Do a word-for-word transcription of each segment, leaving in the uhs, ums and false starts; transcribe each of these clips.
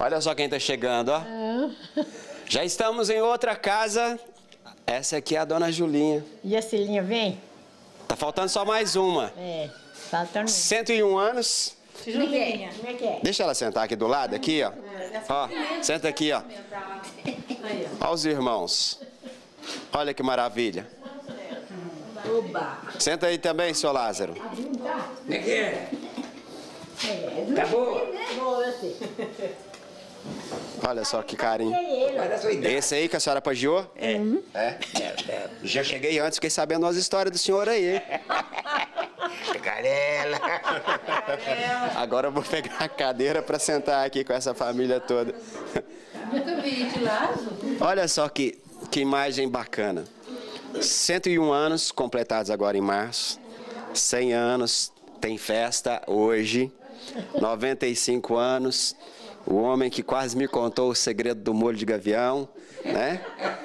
Olha só quem tá chegando, ó. Já estamos em outra casa. Essa aqui é a dona Julinha. E a Cilinha vem? Tá faltando só mais uma. É, faltando. cento e um anos. Julinha. Como é que é? Deixa ela sentar aqui do lado, aqui, ó. Ó, senta aqui, ó. Ó os irmãos. Olha que maravilha. Oba. Senta aí também, seu Lázaro. Como é que é? Tá boa? Boa, eu sei. Olha só que carinho. Vai da sua idade. Esse aí que a senhora pagiou? É. É? Já cheguei antes, fiquei sabendo as histórias do senhor aí, hein? Carela. Agora eu vou pegar a cadeira para sentar aqui com essa família toda. Nunca vi de Lázaro. Olha só que, que imagem bacana. cento e um anos completados agora em março. cem anos, tem festa hoje. noventa e cinco anos. O homem que quase me contou o segredo do molho de gavião, né?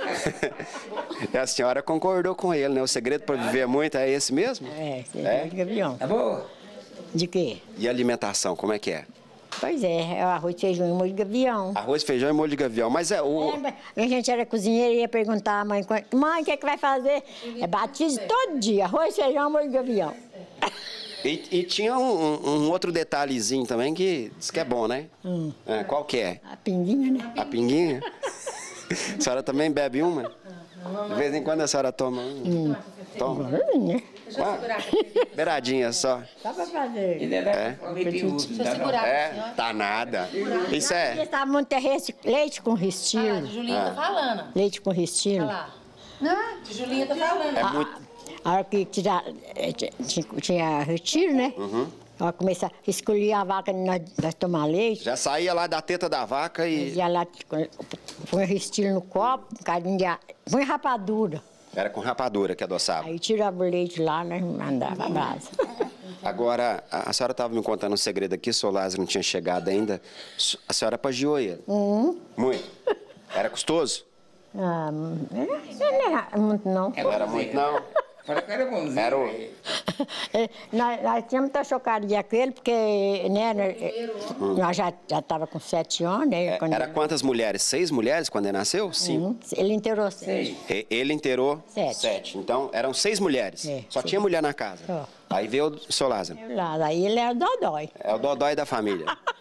E a senhora concordou com ele, né? O segredo para viver muito é esse mesmo? É, É? de gavião. Tá boa? De quê? E a alimentação, como é que é? Pois é, é o arroz, feijão e molho de gavião. Arroz, feijão e molho de gavião. Mas é o... É, a gente era cozinheira e ia perguntar à mãe, mãe, o que é que vai fazer? É batismo todo dia, arroz, feijão e molho de gavião. E, e tinha um, um- um outro detalhezinho também que diz que é bom, né? Hum. É, qual que é? A pinguinha, né? A pinguinha? A senhora também bebe uma? De vez em quando a senhora toma uma? Toma. Pinguinha. Uma beiradinha só. Só pra fazer. Ele era É. meio piudo, Deixa eu tá segurar pra É, senhora. tá nada. Isso Eles é... estavam muito terrestre, leite com Ah, restilo. de Julinha tá falando. Leite com Olha restilo. lá. Não, de Julinha tá falando. É muito... A hora que tira, eh, tinha, tinha retiro, né? Uhum. Ela começa a escolher a vaca nós, nós tomar leite. Já saía lá da teta da vaca e... Ia lá, põe restilo no copo, um cadinho de... a- põe rapadura. Era com rapadura que adoçava. Aí tirava o leite lá, né? Mandava a brasa. Agora, a a senhora estava me contando um segredo aqui, o seu Lázaro não tinha chegado ainda. A senhora pagiou ele? Uhum. Muito. Era custoso? Ah, não era muito, não. Não era muito, não. Fala que era bonzinho. Era o... velho. É, nós, nós tínhamos muita chocaria com ele, porque né, nós, nós já estávamos com sete anos. Né, É, quando era ele, quantas mulheres? Seis mulheres quando ele nasceu? Cinco. Uhum. Ele inteirou seis. Sei. E- Ele inteirou Sete. Então, eram seis mulheres. É, Só sim. tinha mulher na casa. Só. Aí veio o seu Lázaro. Lá, daí ele era dodói. É o dodói da família.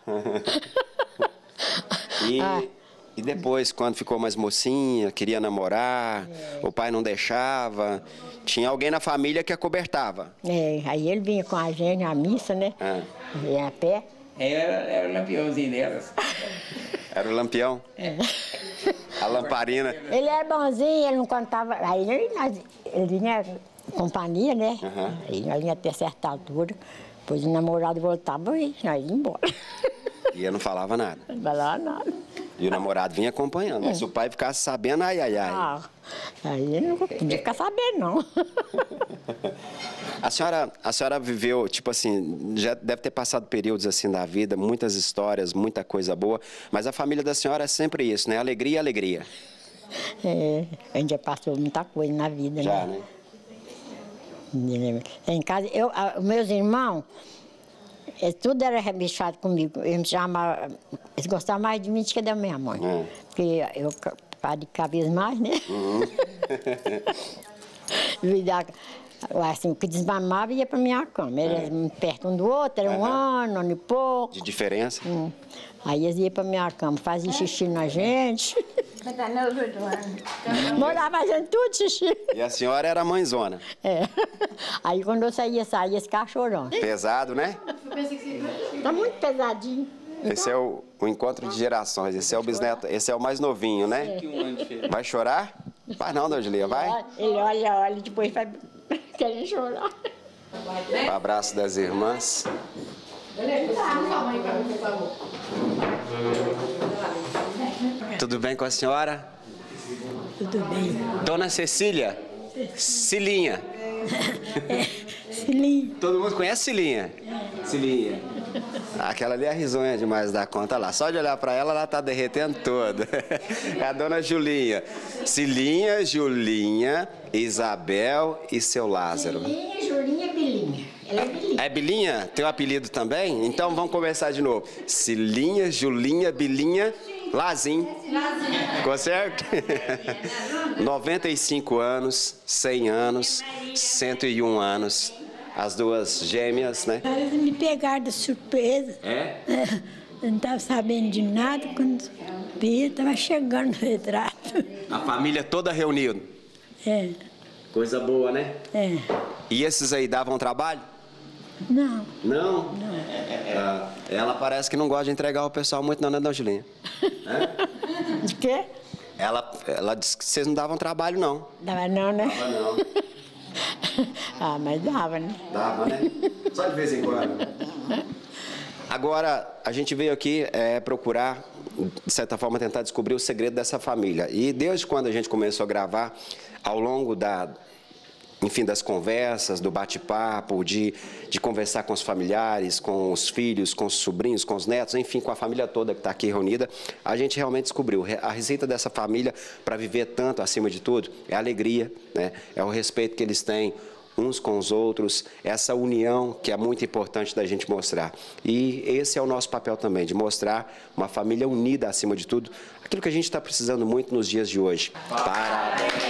e, Ah. e depois, quando ficou mais mocinha, queria namorar, o pai não deixava, tinha alguém na família que acobertava. É, aí ele vinha com a gente na missa, né? Ah. Vinha a pé. Era, era o lampiãozinho delas. Era o lampião, É. a lamparina. Ele era bonzinho, ele não contava. Aí ele, nós- ele vinha companhia, né? Aham. Aí nós ia até certa altura. Depois o namorado voltava e nós ia embora. E eu não falava nada. Não falava nada. E o namorado vinha acompanhando. Mas se o pai ficasse sabendo, ai, ai, ai. Ah, aí ele não podia ficar sabendo, não. A senhora, a senhora viveu, tipo assim, já deve ter passado períodos assim da vida, muitas histórias, muita coisa boa, mas a família da senhora é sempre isso, né? Alegria, alegria. É, a gente já passou muita coisa na vida, Já, né? né? Em casa, eu, a- os meus irmãos, eles tudo era rebichado comigo. Eles me chamavam, eles gostavam mais de mim do que da minha mãe. É. Porque eu ficava de cabeça mais, né? Uhum. E da- assim, o que desmamava ia para minha cama. Era perto um do outro, era um Aham. ano, um ano e pouco. De diferença? Hum. Aí eles iam para minha cama, faziam xixi na gente. Morava a gente tudo xixi. E a senhora era mãezona. É. Aí quando eu saía, saía esse cachorrão. Pesado, né? Tá muito pesadinho. Esse é o, o encontro de gerações. Esse é o bisneto, esse é o mais novinho, né? Vai chorar? Vai não, Dona Julia, vai? Ele olha, olha, depois vai querer chorar. Um abraço das irmãs. Tudo bem com a senhora? Tudo bem. Dona Cecília? Cilinha. Filhinho. Todo mundo conhece Cilinha? Cilinha. Aquela ali é risonha demais da conta lá. Só de olhar pra ela, ela tá derretendo toda. É a dona Julinha. Cilinha, Julinha, Isabel e seu Lázaro. Filhinha, Julinha, Bilinha. É Bilinha? Tem um apelido também? Então vamos começar de novo. Cilinha, Julinha, Bilinha, Lazinho. Ficou certo? noventa e cinco anos, cem anos, cento e um anos. As duas gêmeas, né? Eles me pegaram de surpresa. É? Eu não estava sabendo de nada, quando vi, estava chegando no retrato. A família toda reunida. É, Coisa boa, né? é. E esses aí davam trabalho? Não, Não? Não. Ah, ela parece que não gosta de entregar o pessoal muito, não, né, dona Julinha? de quê? Ela, ela disse que vocês não davam trabalho, não. Dava não, né? Dava não. Ah, mas dava, né? Dava, né? Só de vez em quando. Agora, a gente veio aqui é, procurar, de certa forma, tentar descobrir o segredo dessa família. E desde quando a gente começou a gravar, ao longo da, enfim, das conversas, do bate-papo, de, de conversar com os familiares, com os filhos, com os sobrinhos, com os netos, enfim, com a família toda que está aqui reunida, a gente realmente descobriu. A receita dessa família, para viver tanto, acima de tudo, é a alegria, né? É o respeito que eles têm uns com os outros, essa união que é muito importante da gente mostrar. E esse é o nosso papel também, de mostrar uma família unida acima de tudo, aquilo que a gente está precisando muito nos dias de hoje. Parabéns!